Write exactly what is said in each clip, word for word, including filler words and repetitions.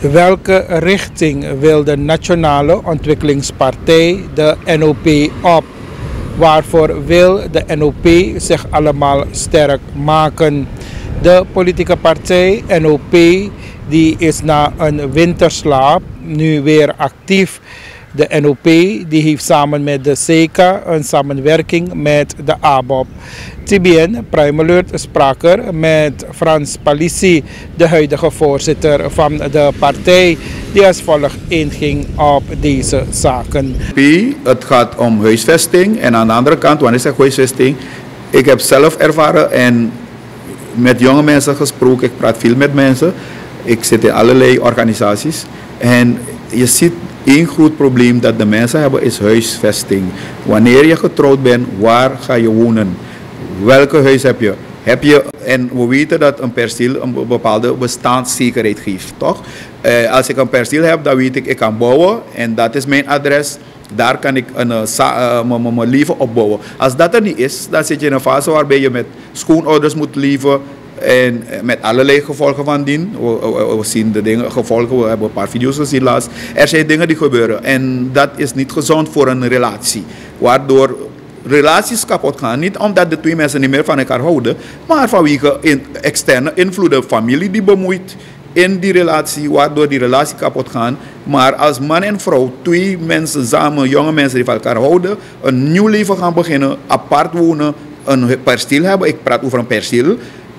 Welke richting wil de Nationale Ontwikkelingspartij, de N O P, op? Waarvoor wil de N O P zich allemaal sterk maken? De politieke partij N O P die is na een winterslaap nu weer actief. De N O P die heeft samen met de C E C A een samenwerking met de A B O P. T B N Prime Alert sprak er met Frans Palissy, de huidige voorzitter van de partij, die als volgt inging op deze zaken. Het gaat om huisvesting en aan de andere kant, wanneer ik zeg huisvesting, ik heb zelf ervaren en met jonge mensen gesproken, ik praat veel met mensen, ik zit in allerlei organisaties en je ziet één groot probleem dat de mensen hebben is huisvesting. Wanneer je getrouwd bent, waar ga je wonen? Welke huis heb je? Heb je, en we weten dat een perceel een bepaalde bestaanszekerheid geeft, toch? Uh, als ik een perceel heb, dan weet ik, ik kan bouwen en dat is mijn adres. Daar kan ik een, uh, mijn leven opbouwen. Als dat er niet is, dan zit je in een fase waarbij je met schoonouders moet leven. En met allerlei gevolgen van dien. We, we, we zien de dingen, gevolgen, we hebben een paar video's gezien laatst. Er zijn dingen die gebeuren en dat is niet gezond voor een relatie. Waardoor relaties kapot gaan. Niet omdat de twee mensen niet meer van elkaar houden, maar vanwege in, externe invloeden, familie die bemoeit in die relatie, waardoor die relatie kapot gaat. Maar als man en vrouw, twee mensen samen, jonge mensen die van elkaar houden, een nieuw leven gaan beginnen, apart wonen, een perceel hebben. Ik praat over een perceel.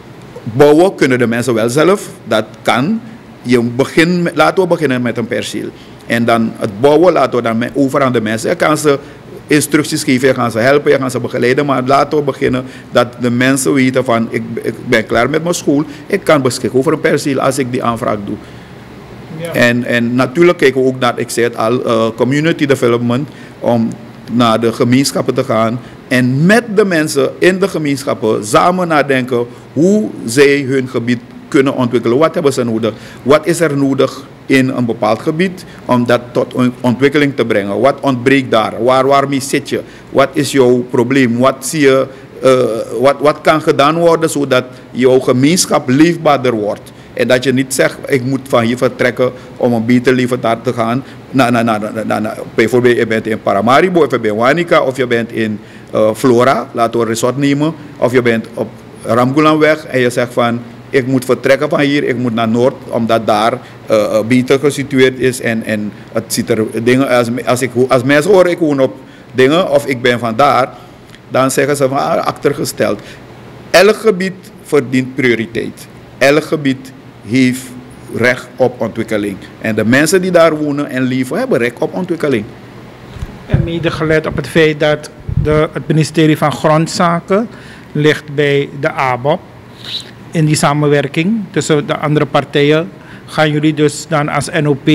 Bouwen kunnen de mensen wel zelf, dat kan. Je begin, laten we beginnen met een perceel. En dan het bouwen laten we dan over aan de mensen. Je kan ze instructies geven, je kan ze helpen, je kan ze begeleiden. Maar laten we beginnen dat de mensen weten van ik, ik ben klaar met mijn school. Ik kan beschikken over een perceel als ik die aanvraag doe. Ja. En, en natuurlijk kijken we ook naar, ik zei het al, uh, community development. Om naar de gemeenschappen te gaan. En met de mensen in de gemeenschappen samen nadenken hoe zij hun gebied kunnen ontwikkelen. Wat hebben ze nodig? Wat is er nodig in een bepaald gebied om dat tot ontwikkeling te brengen? Wat ontbreekt daar? Waar, waarmee zit je? Wat is jouw probleem? Wat, zie je, uh, wat, wat kan gedaan worden zodat jouw gemeenschap leefbaarder wordt? En dat je niet zegt, ik moet van hier vertrekken om een beter leven daar te gaan. Na, na, na, na, na, na. Bijvoorbeeld, je bent in Paramaribo, of je bent in Wanica, of je bent in uh, Flora, laten we een resort nemen. Of je bent op Ramgulanweg en je zegt van, ik moet vertrekken van hier, ik moet naar Noord, omdat daar uh, beter gesitueerd is. En, en het ziet er dingen, als, als, ik, als mensen horen, ik woon op dingen, of ik ben van daar, dan zeggen ze van, ah, achtergesteld. Elk gebied verdient prioriteit. Elk gebied heeft recht op ontwikkeling. En de mensen die daar wonen en leven hebben recht op ontwikkeling. En mede gelet op het feit dat de, het ministerie van Grondzaken ligt bij de A B O P. In die samenwerking tussen de andere partijen gaan jullie dus dan als N O P,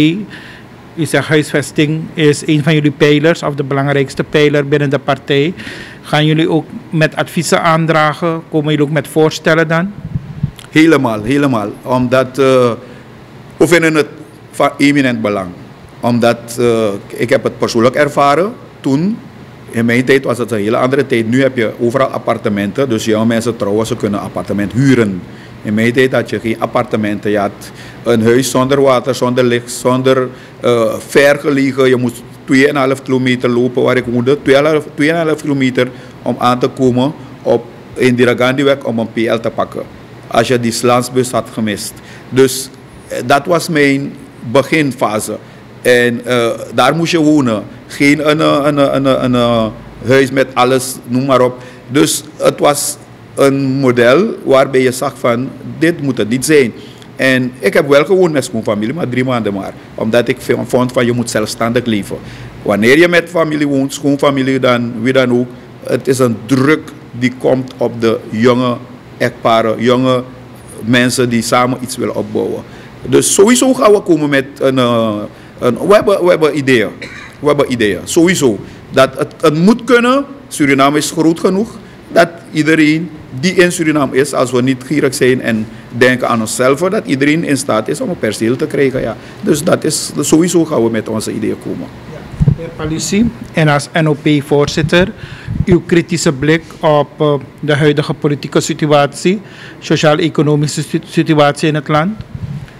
u zegt huisvesting is een van jullie pijlers of de belangrijkste pijler binnen de partij. Gaan jullie ook met adviezen aandragen? Komen jullie ook met voorstellen dan? Helemaal, helemaal. Omdat uh, we vinden het van eminent belang. Omdat uh, ik heb het persoonlijk ervaren toen. In mijn tijd was het een hele andere tijd. Nu heb je overal appartementen. Dus jonge mensen trouwen, ze kunnen een appartement huren. In mijn tijd had je geen appartementen. Je had een huis zonder water, zonder licht, zonder uh, ver gelegen. Je moest twee komma vijf kilometer lopen waar ik woonde. twee komma vijf kilometer om aan te komen op Indira Gandhiweg om een P L te pakken. Als je die Slansbus had gemist. Dus dat was mijn beginfase. En uh, daar moest je wonen. Geen een, een, een, een, een, een huis met alles, noem maar op. Dus het was een model waarbij je zag van, dit moet het niet zijn. En ik heb wel gewoond met schoonfamilie, maar drie maanden maar. Omdat ik vond van, je moet zelfstandig leven. Wanneer je met familie woont, schoonfamilie dan, wie dan ook. Het is een druk die komt op de jonge echtparen, jonge mensen die samen iets willen opbouwen. Dus sowieso gaan we komen met een... Uh, een we, hebben, we hebben ideeën. We hebben ideeën, sowieso. Dat het, het moet kunnen, Suriname is groot genoeg, dat iedereen die in Suriname is, als we niet gierig zijn en denken aan onszelf, dat iedereen in staat is om een perceel te krijgen. Ja. Dus dat is, sowieso gaan we met onze ideeën komen. Ja. Meneer Palissy, en als N O P-voorzitter, uw kritische blik op uh, de huidige politieke situatie, sociaal-economische situatie in het land?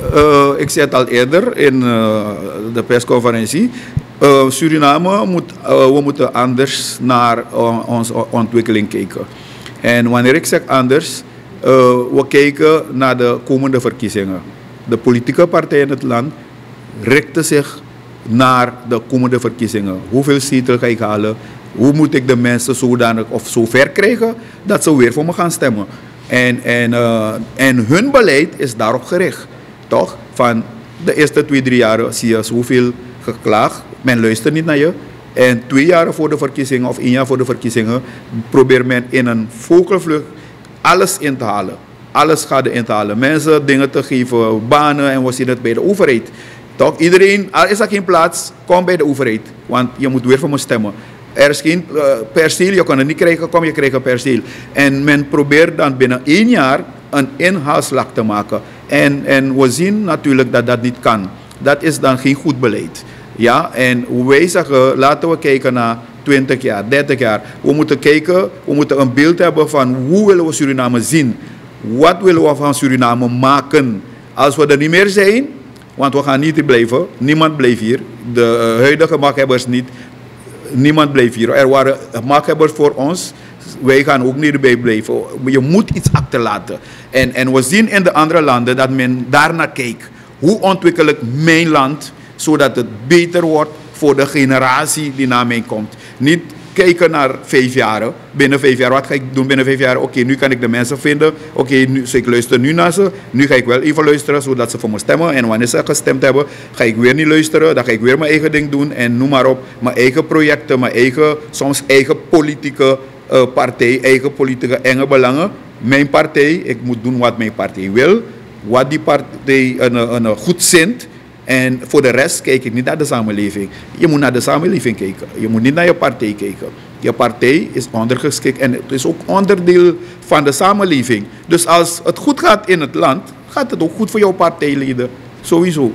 uh, ik zei het al eerder in uh, de persconferentie. Uh, Suriname moet, uh, we moeten anders naar uh, onze ontwikkeling kijken. En wanneer ik zeg anders, uh, we kijken naar de komende verkiezingen. De politieke partijen in het land richten zich naar de komende verkiezingen. Hoeveel zetels ga ik halen? Hoe moet ik de mensen zodanig of zo ver krijgen dat ze weer voor me gaan stemmen? En, en, uh, en hun beleid is daarop gericht. Toch? Van de eerste twee, drie jaren zie je zoveel geklaagd. Men luistert niet naar je. En twee jaar voor de verkiezingen of één jaar voor de verkiezingen probeert men in een vogelvlucht alles in te halen. Alles gaat in te halen. Mensen dingen te geven, banen en we zien het bij de overheid. Toch? Iedereen, al is er geen plaats, kom bij de overheid. Want je moet weer voor me stemmen. Er is geen uh, perceel, je kan het niet krijgen, kom je krijgt een perceel. En men probeert dan binnen één jaar een inhaalslag te maken. En, en we zien natuurlijk dat dat niet kan. Dat is dan geen goed beleid. Ja, en wij zeggen, laten we kijken naar twintig jaar, dertig jaar. We moeten kijken, we moeten een beeld hebben van hoe willen we Suriname zien. Wat willen we van Suriname maken? Als we er niet meer zijn, want we gaan niet blijven. Niemand blijft hier. De uh, huidige machthebbers niet. Niemand blijft hier. Er waren machthebbers voor ons. Wij gaan ook niet erbij blijven. Je moet iets achterlaten. En, en we zien in de andere landen dat men daarnaar kijkt. Hoe ontwikkel ik mijn land zodat het beter wordt voor de generatie die na mij komt. Niet kijken naar vijf jaar. Binnen vijf jaar, wat ga ik doen binnen vijf jaar? Oké, okay, nu kan ik de mensen vinden. Oké, okay, nu, dus ik luister nu naar ze. Nu ga ik wel even luisteren, zodat ze voor me stemmen. En wanneer ze gestemd hebben, ga ik weer niet luisteren. Dan ga ik weer mijn eigen ding doen. En noem maar op, mijn eigen projecten, mijn eigen, soms eigen politieke uh, partij, eigen politieke enge belangen. Mijn partij, ik moet doen wat mijn partij wil. Wat die partij een, een, een goed zint. En voor de rest kijk ik niet naar de samenleving. Je moet naar de samenleving kijken. Je moet niet naar je partij kijken. Je partij is ondergeschikt en het is ook onderdeel van de samenleving. Dus als het goed gaat in het land, gaat het ook goed voor jouw partijleden. Sowieso.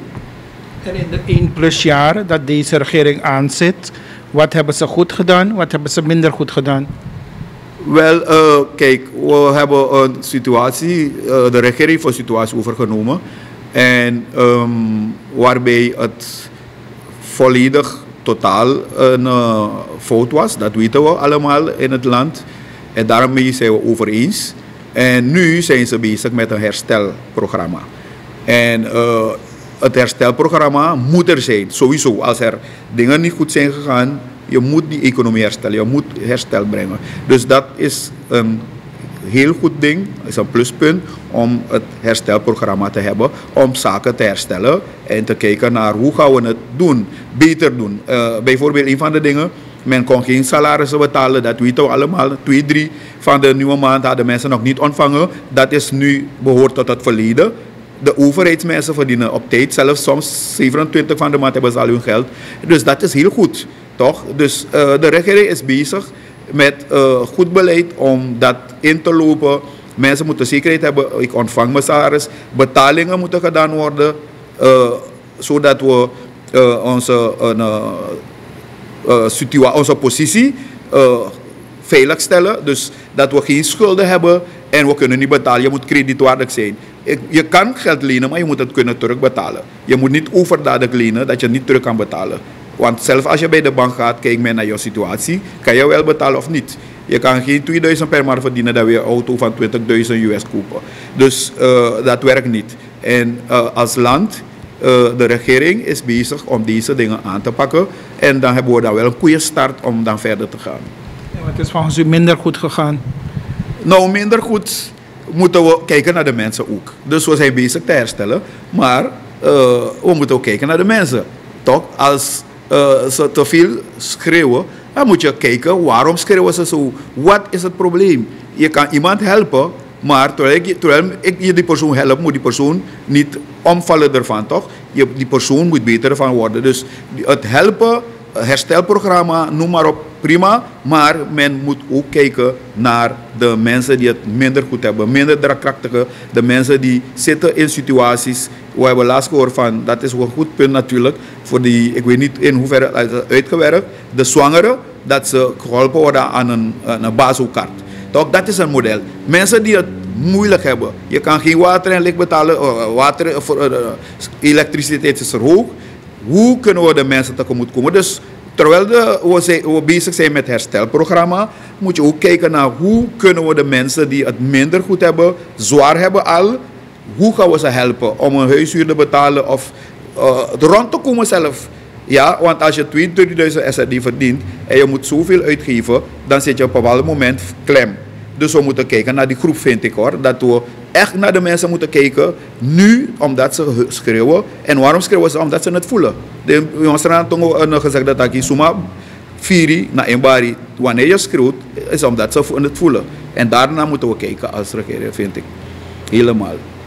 En in de één plus jaar dat deze regering aanzit, wat hebben ze goed gedaan, wat hebben ze minder goed gedaan? Wel, uh, kijk, we hebben een situatie, uh, de regering heeft een situatie overgenomen. En um, waarbij het volledig totaal een uh, fout was. Dat weten we allemaal in het land. En daarmee zijn we over eens. En nu zijn ze bezig met een herstelprogramma. En uh, het herstelprogramma moet er zijn, sowieso. Als er dingen niet goed zijn gegaan, je moet die economie herstellen. Je moet herstel brengen. Dus dat is een heel goed ding, is een pluspunt om het herstelprogramma te hebben, om zaken te herstellen en te kijken naar hoe gaan we het doen, beter doen. Uh, bijvoorbeeld een van de dingen, men kon geen salarissen betalen, dat weten we allemaal. Twee, drie van de nieuwe maand hadden mensen nog niet ontvangen. Dat is nu behoort tot het verleden. De overheidsmensen verdienen op tijd, zelfs soms zevenentwintig van de maand hebben ze al hun geld. Dus dat is heel goed, toch? Dus uh, de regering is bezig met uh, goed beleid om dat in te lopen. Mensen moeten zekerheid hebben, ik ontvang mijn salaris. Betalingen moeten gedaan worden, uh, zodat we uh, onze, uh, uh, situa- onze positie uh, veilig stellen. Dus dat we geen schulden hebben en we kunnen niet betalen. Je moet kredietwaardig zijn. Je kan geld lenen, maar je moet het kunnen terugbetalen. Je moet niet overdadig lenen dat je niet terug kan betalen. Want zelfs als je bij de bank gaat, kijk men naar jouw situatie, kan je wel betalen of niet. Je kan geen tweeduizend per maand verdienen dat we een auto van twintigduizend U S kopen. Dus uh, dat werkt niet. En uh, als land, uh, de regering is bezig om deze dingen aan te pakken. En dan hebben we dan wel een goede start om dan verder te gaan. Ja, het is volgens u minder goed gegaan? Nou, minder goed moeten we kijken naar de mensen ook. Dus we zijn bezig te herstellen. Maar uh, we moeten ook kijken naar de mensen. Toch? Als Uh, ze te veel schreeuwen, dan moet je kijken waarom schreeuwen ze zo. Wat is het probleem? Je kan iemand helpen, maar terwijl ik, terwijl ik je die persoon help, moet die persoon niet omvallen ervan, toch? Je, die persoon moet beter ervan worden. Dus het helpen, herstelprogramma, noem maar op, prima. Maar men moet ook kijken naar de mensen die het minder goed hebben, minder draagkrachtige, de mensen die zitten in situaties. We hebben laatst gehoord van, dat is een goed punt natuurlijk, voor die, ik weet niet in hoeverre het is uitgewerkt, de zwangeren, dat ze geholpen worden aan een, aan een bazokaart. Toch, dat is een model. Mensen die het moeilijk hebben. Je kan geen water en licht betalen, uh, water voor uh, elektriciteit is er hoog. Hoe kunnen we de mensen tegemoet komen? Dus terwijl de, we, zijn, we bezig zijn met het herstelprogramma, moet je ook kijken naar hoe kunnen we de mensen die het minder goed hebben, zwaar hebben al, hoe gaan we ze helpen om een huishuur te betalen of uh, rond te komen zelf. Ja, want als je tweeëntwintigduizend S R D verdient en je moet zoveel uitgeven, dan zit je op een bepaald moment klem. Dus we moeten kijken naar die groep, vind ik hoor. Dat we echt naar de mensen moeten kijken. Nu, omdat ze schreeuwen. En waarom schreeuwen ze? Omdat ze het voelen. De jongens hebben gezegd dat ik suma Firi naar Embari. Wanneer je schreeuwt, is omdat ze het voelen. En daarna moeten we kijken als regering, vind ik. Helemaal.